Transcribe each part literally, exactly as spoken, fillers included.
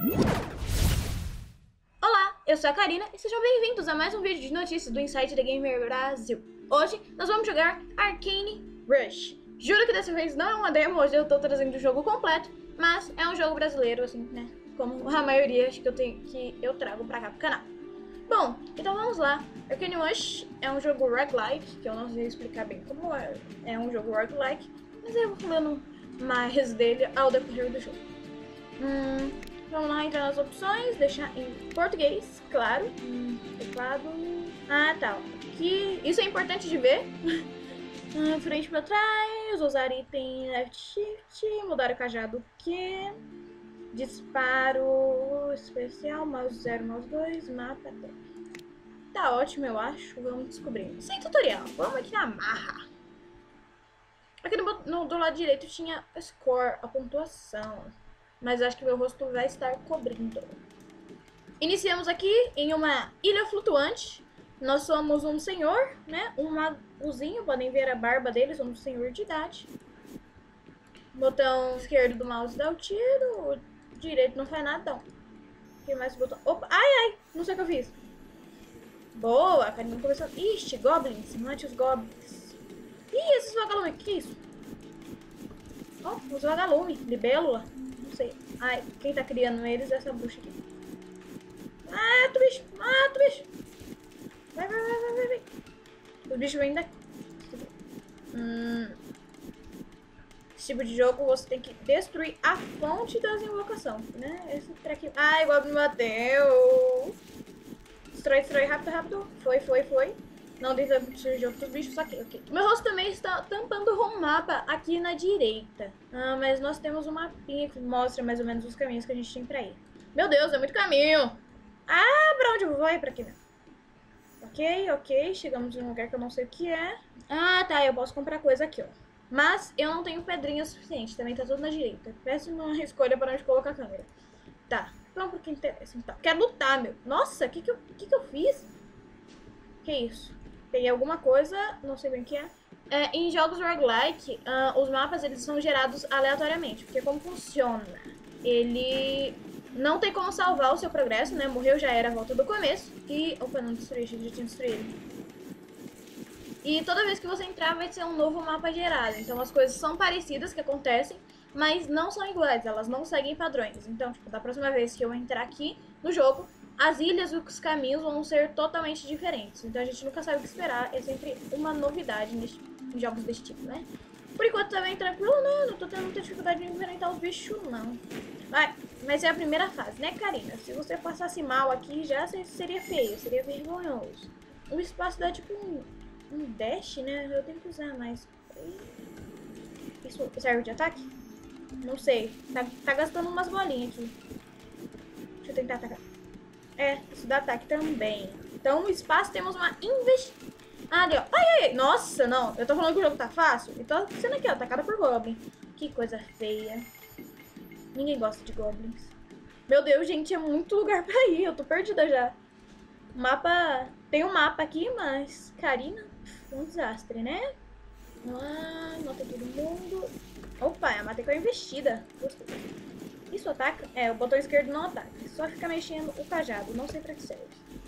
Olá, eu sou a Karina e sejam bem-vindos a mais um vídeo de notícias do Inside The Gamer Brasil. Hoje nós vamos jogar Arcane Rush. Juro que dessa vez não é uma demo, hoje eu tô trazendo o jogo completo, mas é um jogo brasileiro, assim, né? Como a maioria acho que eu, tenho, que eu trago pra cá pro canal. Bom, então vamos lá. Arcane Rush é um jogo roguelike, que eu não sei explicar bem como é. É um jogo roguelike, mas eu vou falando mais dele ao decorrer do jogo. Hum, vamos lá, entrar nas opções, deixar em português, claro. Hum, teclado. Ah, tá. Aqui, isso é importante de ver. hum, frente pra trás, usar item left shift, mudar o cajado que. Disparo especial, mouse zero, mouse dois, mapa até. Tá ótimo, eu acho. Vamos descobrir. Sem tutorial, vamos aqui na marra. Aqui no, no, do lado direito tinha score, a pontuação. Mas acho que meu rosto vai estar cobrindo. Iniciamos aqui em uma ilha flutuante. Nós somos um senhor, né? Um magozinho, podem ver a barba dele, somos um senhor de idade. Botão esquerdo do mouse dá o tiro, o direito não faz nada, não. Tem mais botão. Opa, ai, ai, não sei o que eu fiz. Boa, a Karina começou. Ixi, goblins, mate os goblins. Ih, esses vagalumes, que é isso? Ó, oh, os vagalumes, libélula. Não sei. Ai, quem tá criando eles é essa bruxa aqui. Mata o bicho, mata o bicho. Vai, vai, vai, vai, vai, vai. Os bichos vêm daqui. Hum. Esse tipo de jogo você tem que destruir a fonte das invocações, né? Esse trequinho. Ai, o Goblin me bateu. Destrói, destrói, rápido, rápido. Foi, foi, foi. Não deixa surgir outros bichos aqui, ok. Meu rosto também está tampando o mapa aqui na direita. Ah, mas nós temos um mapinha que mostra mais ou menos os caminhos que a gente tem pra ir. Meu Deus, é muito caminho. Ah, pra onde eu vou? É pra aqui, né? Ok, ok. Chegamos em um lugar que eu não sei o que é. Ah, tá. Eu posso comprar coisa aqui, ó. Mas eu não tenho pedrinha suficiente. Também tá tudo na direita. Péssima escolha para onde colocar a câmera. Tá. Vamos pro que interessa, então. Quero lutar, meu. Nossa, o que que eu, que que eu fiz? Que isso? Peguei alguma coisa, não sei bem o que é. é em jogos roguelike, uh, os mapas eles são gerados aleatoriamente. Porque como funciona? Ele não tem como salvar o seu progresso, né? Morreu, já era a volta do começo. E... Opa, não destruí, já tinha destruído. E toda vez que você entrar vai ser um novo mapa gerado. Então as coisas são parecidas que acontecem, mas não são iguais, elas não seguem padrões. Então, tipo, da próxima vez que eu entrar aqui no jogo, as ilhas e os caminhos vão ser totalmente diferentes. Então a gente nunca sabe o que esperar, é sempre uma novidade neste, em jogos desse tipo, né? Por enquanto tá bem tranquilo, não, não tô tendo muita dificuldade de enfrentar os bichos, não. Vai, mas é a primeira fase, né, Karina? Se você passasse mal aqui já seria feio, seria vergonhoso. O espaço dá tipo um... Um dash, né? Eu tenho que usar mais. Isso serve de ataque? Não sei. Tá, tá gastando umas bolinhas aqui. Deixa eu tentar atacar. É, isso dá ataque também. Então, no espaço temos uma invest... Ah, ali, ó. Ai, ai, ai. Nossa, não. Eu tô falando que o jogo tá fácil. E tô sendo aqui, ó. Atacada por Goblin. Que coisa feia. Ninguém gosta de Goblins. Meu Deus, gente. É muito lugar pra ir. Eu tô perdida já. Mapa... Tem um mapa aqui, mas... Karina... Um desastre, né? Ah, matei todo mundo. Opa, eu matei com a investida. Gostei. Isso ataca? É, o botão esquerdo não ataca. Só fica mexendo o cajado. Não sei pra que serve.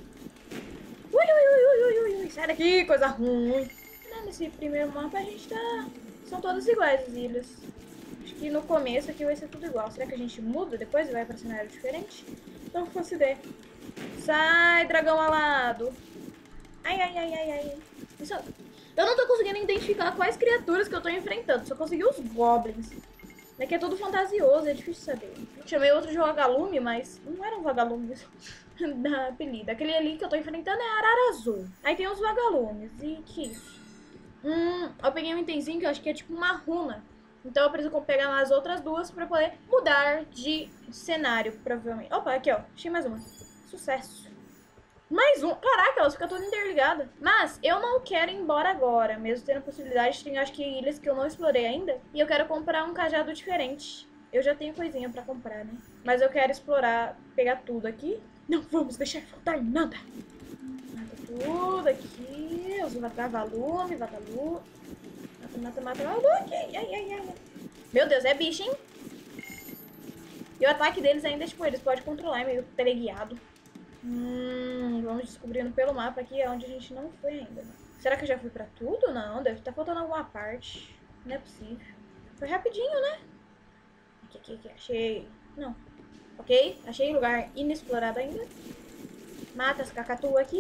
Ui, ui, ui, ui, ui, ui. Sai daqui, coisa ruim. Nesse primeiro mapa a gente tá... São todas iguais as ilhas. Acho que no começo aqui vai ser tudo igual. Será que a gente muda depois e vai pra cenário diferente? Não faço ideia. Sai, dragão alado. Ai, ai, ai, ai, ai. Isso, eu não tô conseguindo identificar quais criaturas que eu tô enfrentando. Só consegui os goblins. Daqui é tudo fantasioso, é difícil saber. Chamei outro de vagalume, mas não eram vagalumes da apelido. Aquele ali que eu tô enfrentando é arara azul. Aí tem os vagalumes. E que isso? Hum, eu peguei um itemzinho que eu acho que é tipo uma runa. Então eu preciso pegar as outras duas pra poder mudar de cenário, provavelmente. Opa, aqui ó. Achei mais uma. Sucesso. Mais um. Caraca, elas ficam todas interligadas. Mas eu não quero ir embora agora. Mesmo tendo a possibilidade, tem acho que ilhas que eu não explorei ainda. E eu quero comprar um cajado diferente. Eu já tenho coisinha pra comprar, né? Mas eu quero explorar, pegar tudo aqui. Não vamos deixar faltar nada. Mata tudo aqui. Os vagalume, vagalume. Mata, mata, mata. Ai, ai, ai, ai. Meu Deus, é bicho, hein? E o ataque deles ainda, tipo, eles podem controlar, é meio teleguiado. Hum, vamos descobrindo pelo mapa aqui onde a gente não foi ainda. Será que eu já fui pra tudo? Não, deve estar faltando alguma parte. Não é possível. Foi rapidinho, né? Aqui, aqui, aqui, achei. Não. Ok, achei lugar inexplorado ainda. Mata as cacatuas aqui.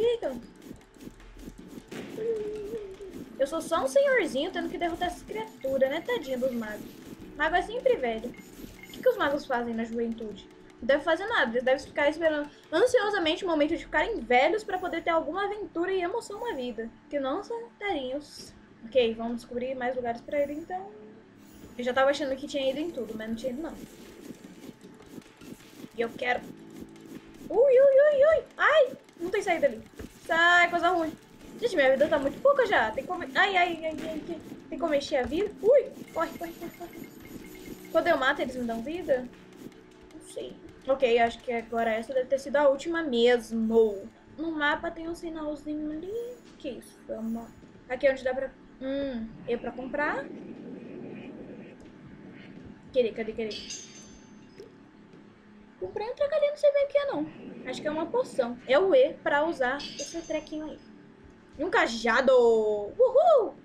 Eu sou só um senhorzinho tendo que derrotar essas criaturas, né? Tadinha dos magos. Mago é sempre velho. O que, que os magos fazem na juventude? Não deve fazer nada. Eles devem ficar esperando ansiosamente o momento de ficarem velhos pra poder ter alguma aventura e emoção na vida. Que não são tarinhos. Ok, vamos descobrir mais lugares pra ir então. Eu já tava achando que tinha ido em tudo, mas não tinha ido não. E eu quero... Ui, ui, ui, ui. Ai, não tem saída ali. Sai, coisa ruim. Gente, minha vida tá muito pouca já. Tem como... Ai, ai, ai, ai, ai. Tem como mexer a vida? Ui, corre, corre, corre, corre. Quando eu mato, eles me dão vida? Não sei. Ok, acho que agora essa deve ter sido a última mesmo. No mapa tem um sinalzinho ali. Que isso? Vamos... Aqui é onde dá pra... Hum, é pra comprar. Cadê, cadê, cadê? Comprei um trocadilho, não sei bem o que é não. Acho que é uma poção. É o E pra usar esse trequinho aí. E um cajado. Uhul!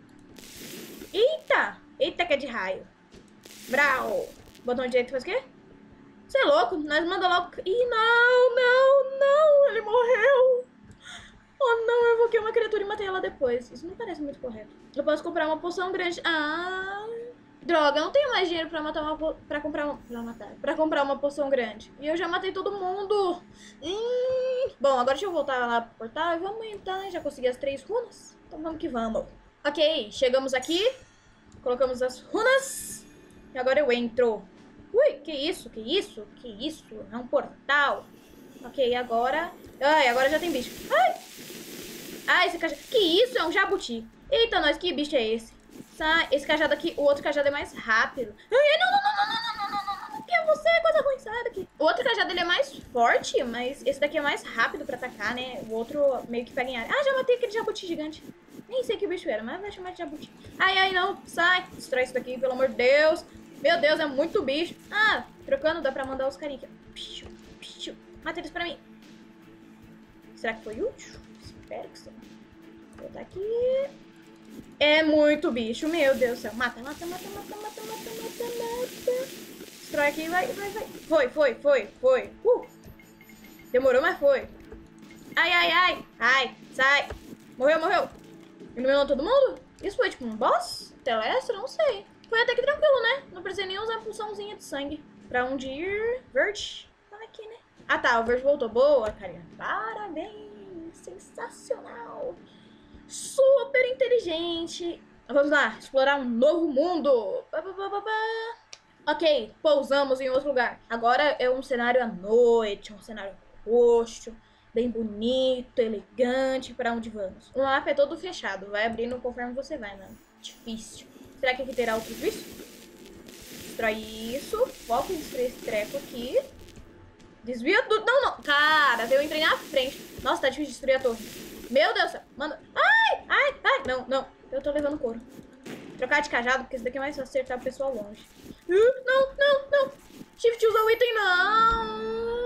Eita! Eita que é de raio. Brau! Botão direito faz o quê? Você é louco? Nós manda logo... Ih, não, não, não! Ele morreu! Oh, não, eu invoquei uma criatura e matei ela depois. Isso não parece muito correto. Eu posso comprar uma poção grande. Ah... Droga, eu não tenho mais dinheiro pra matar uma... Pra comprar uma... Pra matar... Pra comprar uma poção grande. E eu já matei todo mundo. Hum... Bom, agora deixa eu voltar lá pro portal e vamos entrar. Já consegui as três runas. Então vamos que vamos. Ok, chegamos aqui. Colocamos as runas. E agora eu entro. Ui, que isso? Que isso? Que isso? É um portal. Ok, agora... Ai, agora já tem bicho. Ai! Ai, esse cajado... Que isso? É um jabuti. Eita, nós, que bicho é esse? Sai. Esse cajado aqui, o outro cajado é mais rápido. Ai, não, não, não, não, não, não, não, não, não. Que é você? Coisa ruim, sai daqui. O outro cajado, ele é mais forte, mas esse daqui é mais rápido pra atacar, né? O outro meio que pega em área. Ah, já matei aquele jabuti gigante. Nem sei que bicho era, mas vai chamar de jabuti. Ai, ai, não. Sai. Destrói isso daqui, pelo amor de Deus. Meu Deus, é muito bicho. Ah, trocando, dá pra mandar os carinhos aqui. Pichu, pichu. Mata eles pra mim. Será que foi útil? Espero que sim. Vou botar aqui. É muito bicho, meu Deus do céu. Mata, mata, mata, mata, mata, mata, mata, mata. Destrói aqui, vai, vai, vai. Foi, foi, foi, foi. Uh. Demorou, mas foi. Ai, ai, ai. Ai, sai. Morreu, morreu. Eliminou todo mundo? Isso foi tipo um boss? Telestra? Não sei. Foi até que tranquilo, né? Não precisei nem usar a pulsãozinha de sangue. Pra onde ir? Verde? Tá aqui, né? Ah, tá. O verde voltou. Boa, carinha. Parabéns. Sensacional. Super inteligente. Vamos lá. Explorar um novo mundo. Ba, ba, ba, ba, ba. Ok. Pousamos em outro lugar. Agora é um cenário à noite. Um cenário roxo. Bem bonito, elegante. Pra onde vamos? O mapa é todo fechado. Vai abrindo conforme você vai, mano. Difícil. Será que aqui terá outro bicho? Destrói isso. Foca em destruir esse treco aqui. Desvia do... Não, não. Cara, eu entrei na frente. Nossa, tá difícil de destruir a torre. Meu Deus do céu. Manda... Ai, ai, ai. Não, não. Eu tô levando couro. Trocar de cajado, porque esse daqui é mais fácil acertar o pessoal longe. Uh, não, não, não. Shift usa o item, não.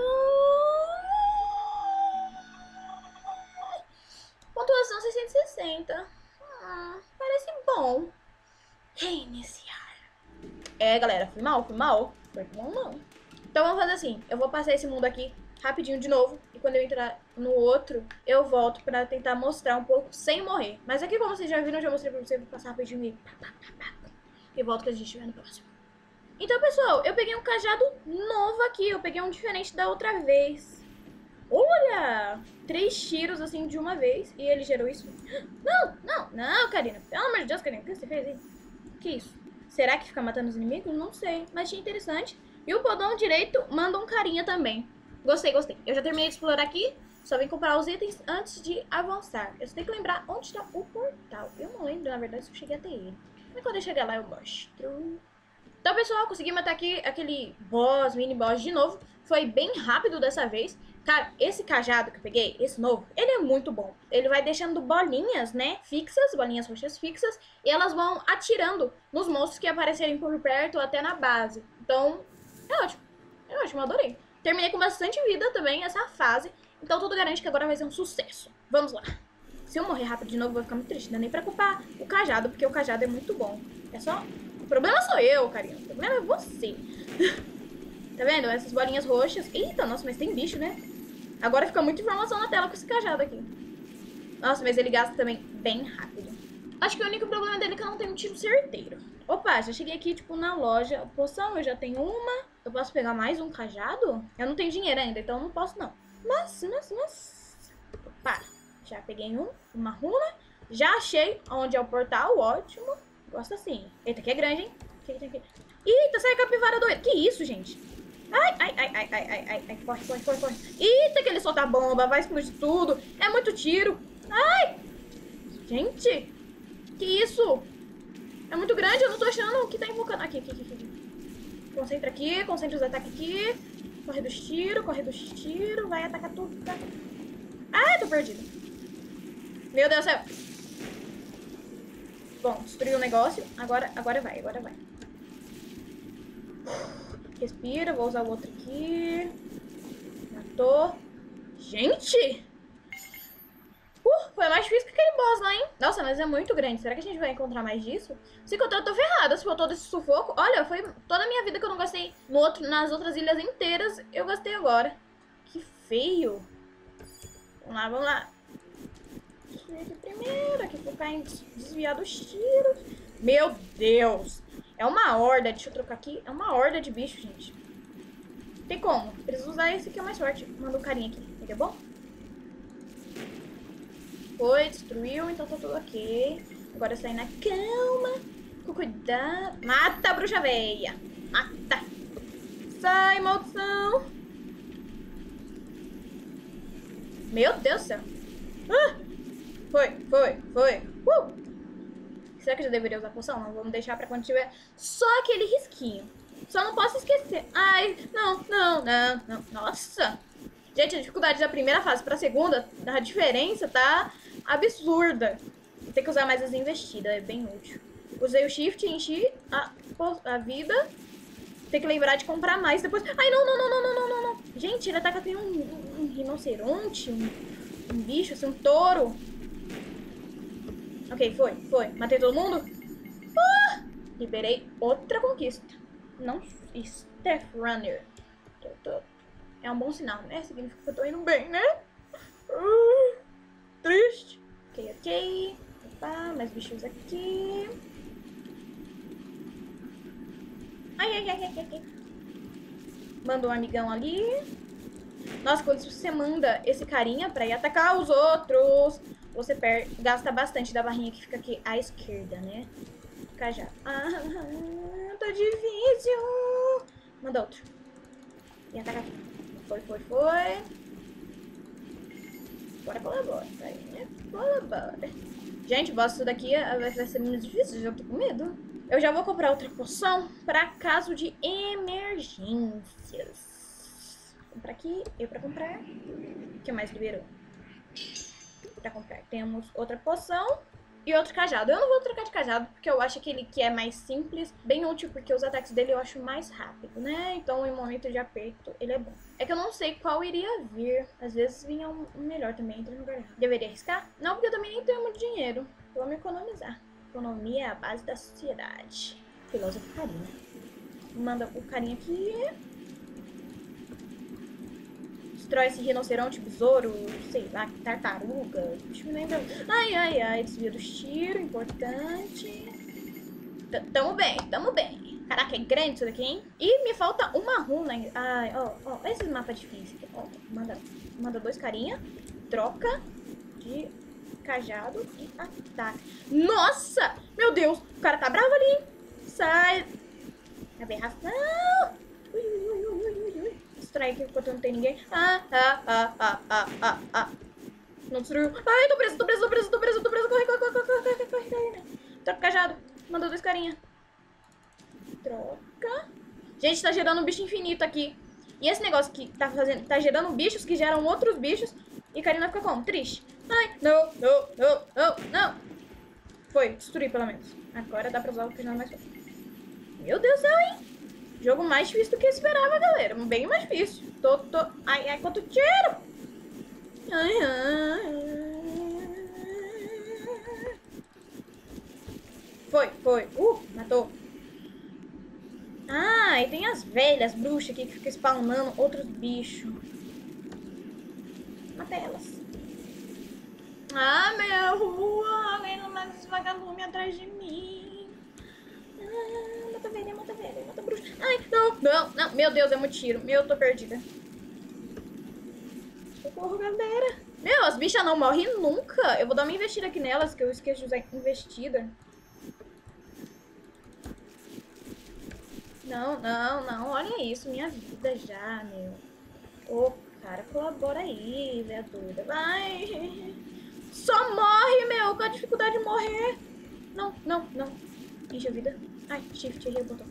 Pontuação seiscentos e sessenta. Ah, parece bom. Reiniciar. É, galera, fui mal, fui mal. Foi bom, não. Então vamos fazer assim. Eu vou passar esse mundo aqui rapidinho de novo. E quando eu entrar no outro, eu volto pra tentar mostrar um pouco sem morrer. Mas aqui, como vocês já viram, eu já mostrei pra vocês. Vou passar rapidinho e... E volto que a gente estiver no próximo. Então, pessoal, eu peguei um cajado novo aqui. Eu peguei um diferente da outra vez. Olha! Três tiros, assim, de uma vez. E ele gerou isso. Não, não, não, Karina. Pelo amor de Deus, Karina. O que você fez aí? Que isso? Será que fica matando os inimigos? Não sei. Mas achei interessante. E o botão direito manda um carinha também. Gostei, gostei. Eu já terminei de explorar aqui. Só vim comprar os itens antes de avançar. Eu só tenho que lembrar onde está o portal. Eu não lembro, na verdade, se eu cheguei até ele. Mas quando eu chegar lá, eu mostro. Então, pessoal, consegui matar aqui aquele boss, mini boss de novo. Foi bem rápido dessa vez. Cara, esse cajado que eu peguei, esse novo, ele é muito bom. Ele vai deixando bolinhas, né, fixas, bolinhas roxas fixas. E elas vão atirando nos monstros que aparecerem por perto ou até na base. Então, é ótimo. É É ótimo, eu adorei. Terminei com bastante vida também essa fase. Então tudo garante que agora vai ser um sucesso. Vamos lá. Se eu morrer rápido de novo, eu vou ficar muito triste. Não dá nem pra culpar o cajado, porque o cajado é muito bom. É só... O problema sou eu, carinha. O problema é você. Tá vendo? Essas bolinhas roxas. Eita, nossa, mas tem bicho, né? Agora fica muita informação na tela com esse cajado aqui. Nossa, mas ele gasta também bem rápido. Acho que o único problema dele é que eu não tenho um tiro certeiro. Opa, já cheguei aqui, tipo, na loja. Poção, eu já tenho uma. Eu posso pegar mais um cajado? Eu não tenho dinheiro ainda, então eu não posso, não. Mas, mas, mas... Opa, já peguei um. Uma runa. Já achei onde é o portal, ótimo. Gosto assim. Eita, aqui é grande, hein? Aqui, aqui, aqui. Eita, sai a capivara doida. Que isso, gente? Ai, ai, ai, ai, ai, ai, ai, ai, corre, corre, corre, corre. Eita, que ele solta bomba, vai explodir tudo. É muito tiro. Ai! Gente, que isso? É muito grande, eu não tô achando o que tá invocando. Aqui, aqui, aqui, aqui. Concentra aqui, concentra os ataques aqui. Corre dos tiros, corre dos tiros. Vai atacar tudo. Tá? Ai, tô perdido. Meu Deus do céu. Bom, destruiu o negócio. Agora, agora vai, agora vai. Respira, vou usar o outro aqui. Matou. Gente! Uh, foi mais difícil que aquele boss lá, hein? Nossa, mas é muito grande. Será que a gente vai encontrar mais disso? Se encontrar, eu tô ferrada. Se for todo esse sufoco... Olha, foi toda a minha vida que eu não gastei no outro, nas outras ilhas inteiras. Eu gastei agora. Que feio. Vamos lá, vamos lá. Destruir aqui primeiro. Aqui focar em desviar dos tiros. Meu Deus. É uma horda. Deixa eu trocar aqui. É uma horda de bicho, gente. Tem como. Preciso usar esse que é mais forte. Manda um carinha aqui. Tá bom? Foi, destruiu, então tá tudo ok. Agora sair na calma. Com cuidado. Mata a bruxa velha. Mata. Sai, maldição. Meu Deus do céu. Ah, foi, foi, foi. Uh. Será que eu já deveria usar poção? Não, vamos deixar pra quando tiver só aquele risquinho. Só não posso esquecer. Ai, não, não, não, não. Nossa. Gente, a dificuldade da primeira fase pra segunda, a diferença tá absurda. Tem que usar mais as investidas, é bem útil. Usei o shift, enchi a, a vida. Tem que lembrar de comprar mais depois. Ai, não, não, não, não, não, não, não. Gente, ele ataca tem um, um, um rinoceronte, um, um bicho, assim, um touro. Ok, foi, foi. Matei todo mundo? Ah, liberei outra conquista. Não, Steph Runner. Tô, tô. É um bom sinal, né? Significa que eu tô indo bem, né? Uh, triste. Ok, ok. Opa, mais bichos aqui. Ai, ai, ai, ai, ai. Manda um amigão ali. Nossa, quando você manda esse carinha pra ir atacar os outros, você per gasta bastante da barrinha que fica aqui à esquerda, né? Fica já. Ah, tá difícil. Manda outro. E ataca aqui. Foi, foi, foi. Bora, colabora. Aí, né? Colabora. Gente, o boss disso daqui vai ser muito difícil. Já tô com medo. Eu já vou comprar outra poção pra caso de emergências. Vou comprar aqui. Eu pra comprar. O que mais liberou? Pra comprar. Temos outra poção. E outro cajado. Eu não vou trocar de cajado, porque eu acho aquele que é mais simples, bem útil, porque os ataques dele eu acho mais rápido, né? Então, em momento de aperto, ele é bom. É que eu não sei qual iria vir. Às vezes vinha um melhor também, entra no lugar errado. Deveria arriscar? Não, porque eu também nem tenho muito dinheiro. Vamos economizar. Economia é a base da sociedade. Filósofo carinha. Manda o carinha aqui. Destrói esse rinoceronte, besouro, sei lá, tartaruga. Deixa eu me lembrar. Ai, ai, ai. Desvia dos tiros, importante. T tamo bem, tamo bem. Caraca, é grande isso daqui, hein? E me falta uma runa. Ai, ó, ó. Olha esses mapas difíceis. Ó, manda, manda dois carinha. Troca de cajado e ataque. Nossa! Meu Deus! O cara tá bravo ali. Sai. Aberração. Ui, ui, ui, ui, ui, ui. Distrai aqui enquanto não tem ninguém. Ah, ah, ah, ah, ah, ah, ah. Não destruiu. Ai, tô preso, tô preso, tô preso, tô preso, tô preso. Corre, corre, corre, corre, corre, corre, corre, corre. Troca o cajado. Mandou dois carinha. Troca. Gente, tá gerando um bicho infinito aqui. E esse negócio que tá fazendo, tá gerando bichos que geram outros bichos. E a Karina fica como? Triste. Ai, não, não, não, não, não. Foi, destruí pelo menos. Agora dá pra usar o que não é mais forte. Meu Deus do céu, hein? Jogo mais difícil do que eu esperava, galera. Bem mais difícil. Tô, tô... Ai, ai, quanto tiro! Ai, ai. Foi, foi. Uh, matou. Ah, e tem as velhas bruxas aqui que ficam spawnando outros bichos. Mata elas. Ah, minha rua. Alguém não mais vagalume atrás de mim. Ah, mata velha, mata velha, mata bruxa. Ai, não, não, não. Meu Deus, é muito tiro. Meu, eu tô perdida. Socorro, galera. Meu, as bichas não morrem nunca. Eu vou dar uma investida aqui nelas, que eu esqueço de usar investida. Não, não, não. Olha isso, minha vida já, meu. Ô, cara, colabora aí, velha doida. Vai. Só morre, meu. Qual a dificuldade de morrer? Não, não, não. Enche a vida. Ai, shift, errei o botão.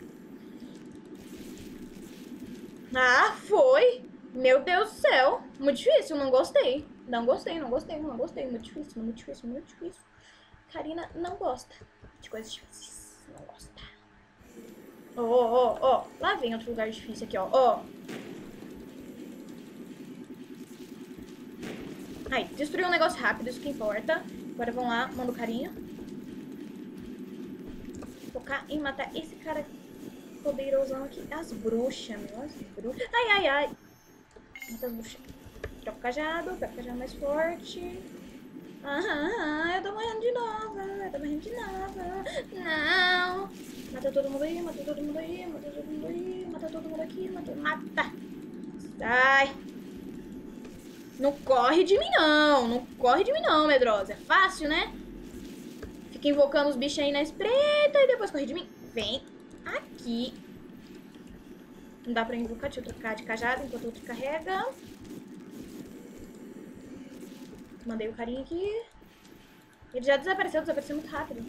Ah, foi. Meu Deus do céu. Muito difícil, não gostei. Não gostei, não gostei, não gostei. Muito difícil, muito difícil, muito difícil. Karina não gosta de coisas difíceis. Não gosta. Ó, ó, ó. Lá vem outro lugar difícil aqui, ó. Ó. Aí, destruiu um negócio rápido, isso que importa. Agora vamos lá, manda o carinho. Focar em matar esse cara poderosão aqui. As bruxas, meu. As bruxas. Ai, ai, ai. Mata as bruxas. Troca o cajado, pega o cajado mais forte. Aham, eu tô morrendo de novo. Eu tô morrendo de novo. Não. Mata todo mundo aí, mata todo mundo aí, mata todo mundo aí, mata todo mundo aqui, mata. Mata. Sai. Não corre de mim, não. Não corre de mim, não, medrosa. É fácil, né? Fica invocando os bichos aí na espreita e depois corre de mim. Vem aqui. Não dá pra invocar. Deixa eu trocar de cajado enquanto o outro carrega. Mandei o carinha aqui. Ele já desapareceu. Desapareceu muito rápido.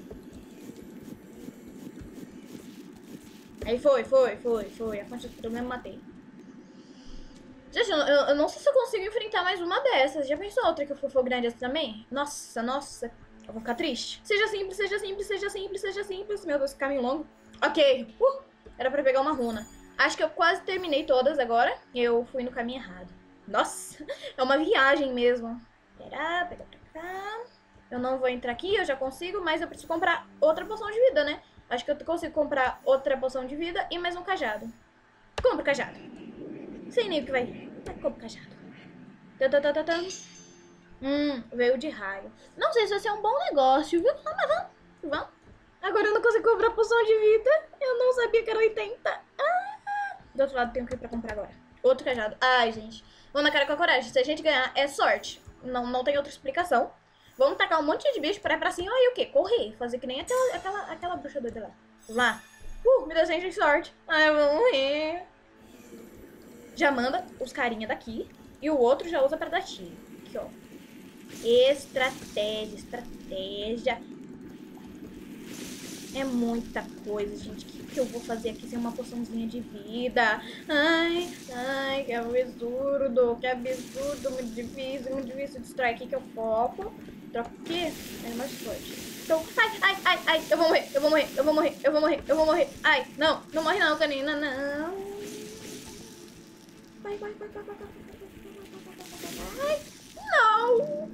Aí foi, foi, foi, foi. A fonte do problema matei. Gente, eu, eu não sei se eu consigo enfrentar mais uma dessas. Já pensou outra que eu for grande assim também? Nossa, nossa. Eu vou ficar triste. Seja simples, seja simples, seja simples, seja simples. Meu Deus, que caminho longo. Ok. Uh, era pra pegar uma runa. Acho que eu quase terminei todas agora. Eu fui no caminho errado. Nossa, é uma viagem mesmo. Pera, pega pra cá. Eu não vou entrar aqui, eu já consigo, mas eu preciso comprar outra poção de vida, né? Acho que eu consigo comprar outra poção de vida e mais um cajado. Compra o cajado. Sei nem o que vai. Vai, compra o cajado. Tá, tá, tá, tá, tá. Hum, veio de raio. Não sei se vai ser um bom negócio, viu? Ah, mas vamos, vamos. Agora eu não consigo comprar poção de vida. Eu não sabia que era oitenta. Ah, do outro lado tem o que pra comprar agora. Outro cajado. Ai, gente. Vamos na cara com a coragem. Se a gente ganhar, é sorte. Não, não tem outra explicação. Vamos tacar um monte de bicho pra ir pra cima e o quê? Correr. Fazer que nem aquela, aquela, aquela bruxa doida lá. Lá. Uh, me desejem sorte. Ai, eu vou morrer. Já manda os carinha daqui. E o outro já usa pra dar tiro. Aqui, ó. Estratégia, estratégia. É muita coisa, gente. O que, que eu vou fazer aqui sem uma poçãozinha de vida? Ai, ai, que absurdo. Que absurdo. Muito difícil, muito difícil. Destrói aqui que eu foco. Troca aqui. É mais forte. Então, ai, ai, ai, ai. Eu vou morrer, eu vou morrer, eu vou morrer, eu vou morrer, eu vou morrer. Ai, não, não morre não, canina, não. Vai, vai, vai, vai, vai, vai, vai. Ai, não.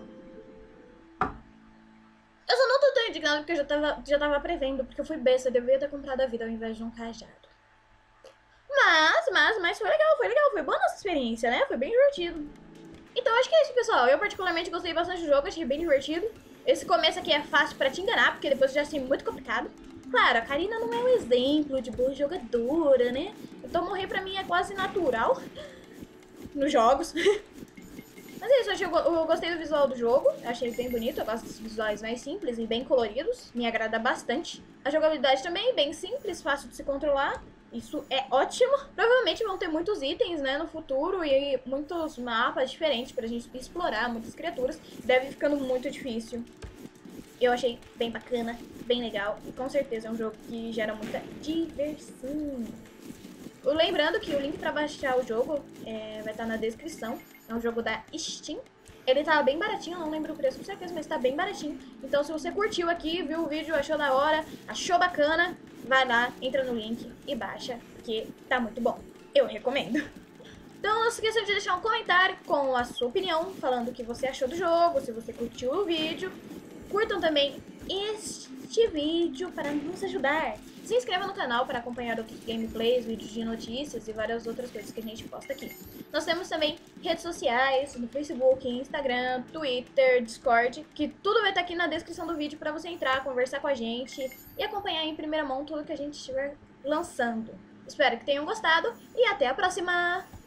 Eu só não tô tão indignada porque eu já tava, já tava prevendo, porque eu fui besta, eu devia ter comprado a vida ao invés de um cajado. Mas, mas, mas foi legal, foi legal, foi boa a nossa experiência, né? Foi bem divertido. Então acho que é isso, pessoal. Eu particularmente gostei bastante do jogo, achei bem divertido. Esse começo aqui é fácil pra te enganar, porque depois já achei muito complicado. Claro, a Karina não é um exemplo de boa jogadora, né? Então morrer pra mim é quase natural nos jogos. Mas é isso, eu, achei, eu gostei do visual do jogo, eu achei bem bonito, eu gosto dos visuais mais simples e bem coloridos, me agrada bastante. A jogabilidade também, bem simples, fácil de se controlar, isso é ótimo. Provavelmente vão ter muitos itens, né, no futuro e muitos mapas diferentes pra gente explorar, muitas criaturas, deve ir ficando muito difícil. Eu achei bem bacana, bem legal e com certeza é um jogo que gera muita diversão. Lembrando que o link pra baixar o jogo é, vai estar na descrição. É um jogo da Steam. Ele tá bem baratinho, não lembro o preço com certeza, mas tá bem baratinho. Então se você curtiu aqui, viu o vídeo, achou da hora, achou bacana, vai lá, entra no link e baixa que tá muito bom. Eu recomendo. Então não se esqueça de deixar um comentário com a sua opinião, falando o que você achou do jogo, se você curtiu o vídeo. Curtam também este vídeo para nos ajudar. Se inscreva no canal para acompanhar outros gameplays, vídeos de notícias e várias outras coisas que a gente posta aqui. Nós temos também redes sociais, no Facebook, Instagram, Twitter, Discord, que tudo vai estar aqui na descrição do vídeo para você entrar, conversar com a gente e acompanhar em primeira mão tudo que a gente estiver lançando. Espero que tenham gostado e até a próxima!